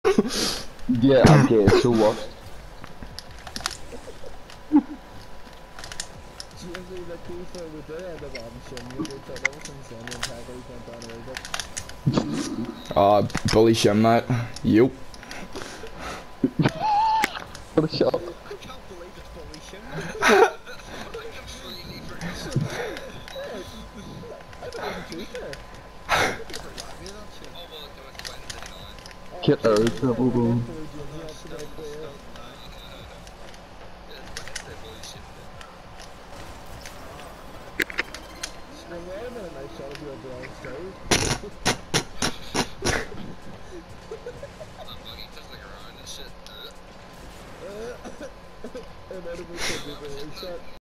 Yeah, I get it, so what? Bully shim that. Yup. What a shot. I can't believe it's Bully Shim, mate. I completely forgot. Remind me of that shit. Oh, well, no, it's Wednesday night. Get her double bone. Oh, still, it's Wednesday Bully Shim, that buggy just like around and shit.